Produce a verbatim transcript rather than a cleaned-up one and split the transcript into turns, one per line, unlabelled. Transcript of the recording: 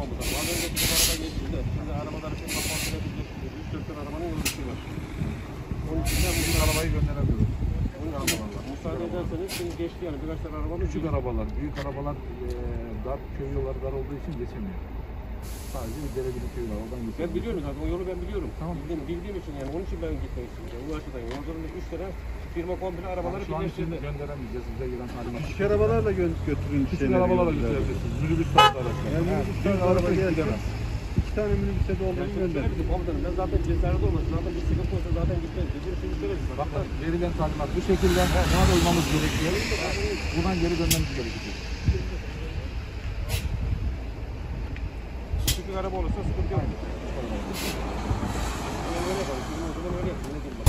komutanım. Az önce bizim araba geçti de. Şimdi arabaları firma kontrol edecek. üç dört tane arabanın yolu düşüyor. Onun için de bugün arabayı gönderemiyoruz. Müsaade ederseniz şimdi geçti yani birkaç tane arabanın.
Küçük arabalar, büyük arabalar e, dar, köy yolları dar olduğu için geçemiyor. Sadece bir derebili köy var, oradan geçiyor.
Ben biliyorum zaten, o yolu ben biliyorum.
Tamam.
Bildiğim, bildiğim için yani, onun için ben gitmek istiyorum. Yani, bu açıdan yani. Oradan üç tane firma komple arabaları
şu an için
birleştirdi.
gönderemeyeceğiz, bize gelen talimat.
Küçük arabalarla gö götürün.
Küçük arabalarla götürebilirsiniz, minibüs tarzı araçlar.
Yani minibüs tarzı araba gidemez. İki tane minibüse de olduğunu gönderin.
Komutanım ben zaten cesaret olmasın. Zaten bir sıkıntı olsa zaten gitmez. Dediğim şimdi şöyle bir
Bak bak, verilen talimat bu şekilde buna da uymamız gerekiyor. Buradan geri dönmemiz gerekiyor.
küçük araba olursa sıkıntı yok. Ben öyle yaparım. Şimdi o zaman öyle yapayım.